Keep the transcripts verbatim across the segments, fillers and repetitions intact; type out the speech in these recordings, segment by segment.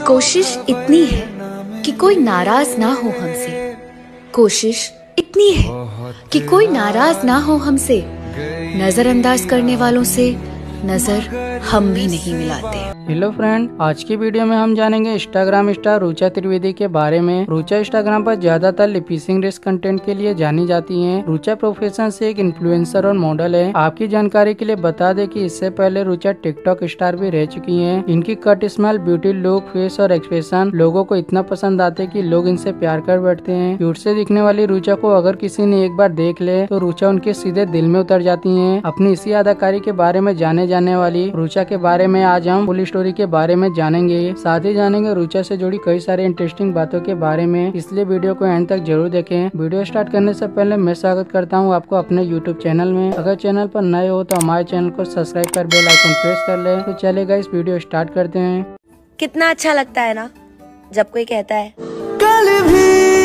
कोशिश इतनी है कि कोई नाराज ना हो हमसे, कोशिश इतनी है कि कोई नाराज ना हो हमसे। नजरअंदाज करने वालों से नजर हम भी नहीं मिलाते। हेलो फ्रेंड, आज की वीडियो में हम जानेंगे इंस्टाग्राम स्टार रुचा त्रिवेदी के बारे में। रुचा इंस्टाग्राम पर ज्यादातर लिपिसिंग रेस कंटेंट के लिए जानी जाती हैं। रुचा प्रोफेशन से एक इन्फ्लुएंसर और मॉडल है। आपकी जानकारी के लिए बता दें कि इससे पहले रुचा टिकटॉक स्टार भी रह चुकी हैं। इनकी cut smile, beauty, look, face और एक्सप्रेशन लोगों को इतना पसंद आते कि लोग इनसे प्यार कर बैठते हैं। क्यूट से दिखने वाली रुचा को अगर किसी ने एक बार देख ले तो रुचा उनके सीधे दिल में उतर जाती है। अपनी इसी अदाकारी के बारे में जाने जाने वाली रुचा के बारे में आज हम फुल स्टोरी के बारे में जानेंगे। साथ ही जानेंगे रुचा से जुड़ी कई सारे इंटरेस्टिंग बातों के बारे में, इसलिए वीडियो को एंड तक जरूर देखें। वीडियो स्टार्ट करने से पहले मैं स्वागत करता हूं आपको अपने यूट्यूब चैनल में। अगर चैनल पर नए हो तो हमारे चैनल को सब्सक्राइब कर बेल आइकन प्रेस कर ले। तो चलेगा इस वीडियो स्टार्ट करते हैं। कितना अच्छा लगता है ना जब कोई कहता है कल भी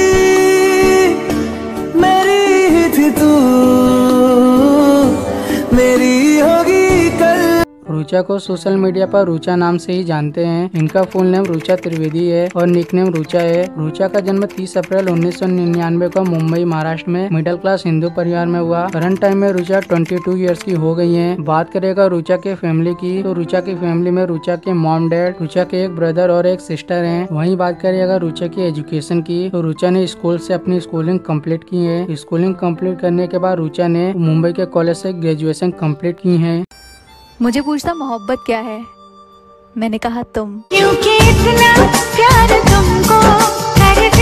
मेरी ही थी तू, मेरी होगी कल। रुचा को सोशल मीडिया पर रुचा नाम से ही जानते हैं। इनका फुल नेम रुचा त्रिवेदी है और निकनेम रुचा है। रुचा का जन्म तीस अप्रैल उन्नीस सौ निन्यानवे को मुंबई, महाराष्ट्र में मिडिल क्लास हिंदू परिवार में हुआ। करंट टाइम में रुचा बाईस इयर्स की हो गई हैं। बात करेगा रुचा के फैमिली की तो रुचा की फैमिली में रुचा के मॉम डैड, रुचा के एक ब्रदर और एक सिस्टर हैं। वहीं बात करेगा रुचा की एजुकेशन की तो रुचा ने स्कूल से अपनी स्कूलिंग कंप्लीट की है। स्कूलिंग कंप्लीट करने के बाद रुचा ने मुंबई के कॉलेज से ग्रेजुएशन कंप्लीट की है। मुझे पूछता मोहब्बत क्या है, मैंने कहा तुम। क्योंकि इतना प्यार तुमको करते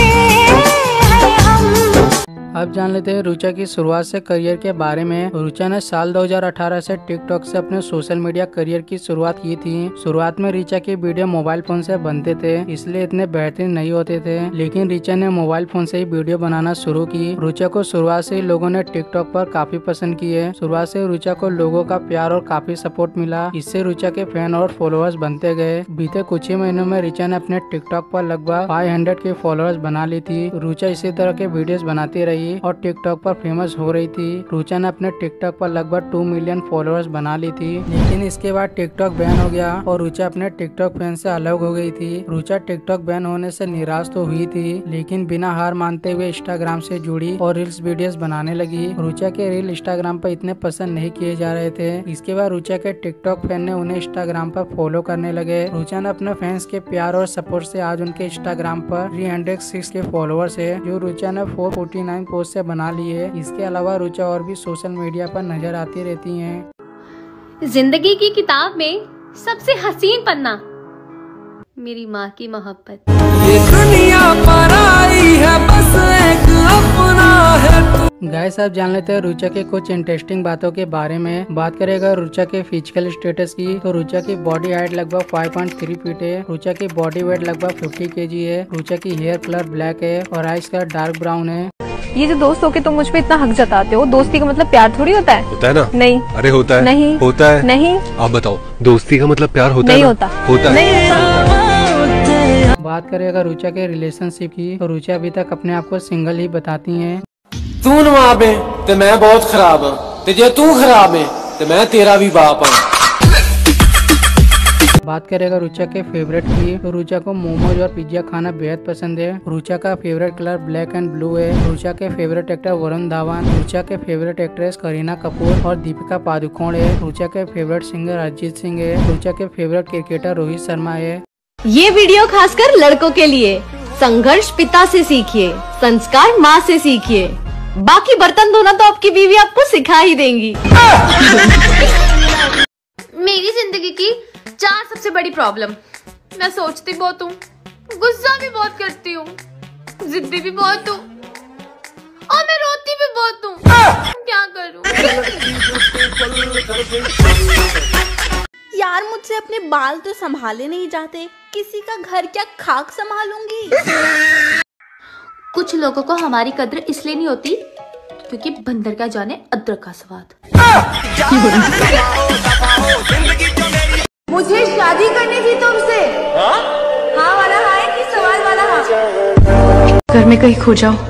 हैं हम। अब जान लेते हैं रुचा की शुरुआत से करियर के बारे में। रुचा ने साल दो हज़ार अठारह से टिकटॉक से अपने सोशल मीडिया करियर की शुरुआत की थी। शुरुआत में रिचा के वीडियो मोबाइल फोन से बनते थे, इसलिए इतने बेहतरीन नहीं होते थे, लेकिन रिचा ने मोबाइल फोन से ही वीडियो बनाना शुरू की। रुचा को शुरुआत से ही लोगों ने टिकटॉक पर काफी पसंद किए। शुरुआत से रुचा को लोगों का प्यार और काफी सपोर्ट मिला। इससे रुचा के फैन और फॉलोअर्स बनते गए। बीते कुछ ही महीनों में रिचा ने अपने टिकटॉक पर लगभग पाँच सौ के फॉलोअर्स बना ली थी। रुचा इसी तरह के वीडियोस बनाती रही और टिकटॉक पर फेमस हो रही थी। रुचा ने अपने टिकटॉक पर लगभग दो मिलियन फॉलोअर्स बना ली थी, लेकिन इसके बाद टिकटॉक बैन हो गया और रुचा अपने टिकटॉक फैन से अलग हो गई थी। रुचा टिकटॉक बैन होने से निराश तो हुई थी, लेकिन बिना हार मानते हुए इंस्टाग्राम से जुड़ी और रील्स वीडियोस बनाने लगी। रुचा के रील इंस्टाग्राम पर इतने पसंद नहीं किए जा रहे थे। इसके बाद रुचा के टिकटॉक फैन ने उन्हें इंस्टाग्राम पर फॉलो करने लगे। रुचा ने अपने फैंस के प्यार और सपोर्ट से आज उनके इंस्टाग्राम पर तीन सौ छह के फॉलोअर्स है, जो रुचा ने चार सौ उनचास पोस्ट से बना लिए। इसके अलावा रुचा और भी सोशल मीडिया पर नजर आती रहती हैं। जिंदगी की किताब में सबसे हसीन पन्ना मेरी माँ की मोहब्बत। ये दुनिया पर आई है बस एक अपना है तू। गाइस, आप जान लेते हैं रुचा के कुछ इंटरेस्टिंग बातों के बारे में। बात करेगा रुचा के फिजिकल स्टेटस की तो रुचा की बॉडी हाइट लगभग पाँच पॉइंट तीन फीट है। रुचा की बॉडी वेट लगभग पचास केजी है। रुचा की हेयर कलर ब्लैक है और आइज कलर डार्क ब्राउन है। ये जो दोस्त हो के तुम मुझ पे इतना हक जताते हो, दोस्ती का मतलब प्यार थोड़ी होता है। होता है ना? नहीं। अरे होता है। नहीं होता है। नहीं। आप बताओ, दोस्ती का मतलब प्यार होता नहीं है? होता। होता है। नहीं होता। बात करेगा रुचा के रिलेशनशिप की तो रुचा अभी तक अपने आप को सिंगल ही बताती हैं। तू नवाब है तो मैं बहुत खराब हूँ, ते जे तू खराब है तो मैं तेरा भी बाप हूँ। बात करेगा रुचा के फेवरेट की तो रुचा को मोमोज और पिज्जा खाना बेहद पसंद है। रुचा का favourite colour black and blue है। रुचा के फेवरेट एक्टर वरुण धावन, रुचा के फेवरेट एक्ट्रेस करीना कपूर और दीपिका पादुकोण है। रुचा के फेवरेट सिंगर अरिजीत सिंह है। रुचा के फेवरेट क्रिकेटर रोहित शर्मा है। ये वीडियो खासकर लड़कों के लिए। संघर्ष पिता से सीखिए, संस्कार माँ से सीखिए, बाकी बर्तन धोना तो आपकी बीवी आपको सिखा ही देंगी। मेरी जिंदगी की चार सबसे बड़ी प्रॉब्लम, मैं सोचती बहुत हूँ, गुस्सा भी बहुत करती हूँ, जिद्दी भी बहुत हूँ और मैं रोती भी बहुत हूँ। क्या करूँ? यार, मुझसे अपने बाल तो संभाले नहीं जाते, किसी का घर क्या खाक संभालूंगी। कुछ लोगों को हमारी कद्र इसलिए नहीं होती क्योंकि बंदर का जाने अदरक का स्वाद। मुझे शादी करनी थी तुमसे। हाँ? हाँ वाला हाँ है कि सवाल वाला हाँ? घर में कहीं खो जाओ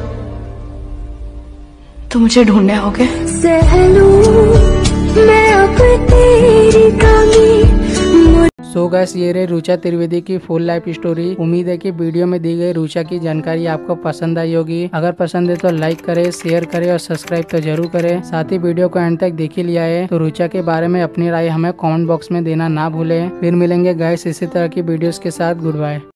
तो मुझे ढूंढने आओगे। सहलूं मैं अब तेरी कमी। सो गैस ये रही रुचा त्रिवेदी की फुल लाइफ स्टोरी। उम्मीद है कि वीडियो में दी गई रुचा की जानकारी आपको पसंद आई होगी। अगर पसंद है तो लाइक करे, शेयर करे और सब्सक्राइब तो जरूर करे। साथ ही वीडियो को एंड तक देख ही लिया है तो रुचा के बारे में अपनी राय हमें कमेंट बॉक्स में देना ना भूले। फिर मिलेंगे गाइस इसी तरह की वीडियोस के साथ। Good bye.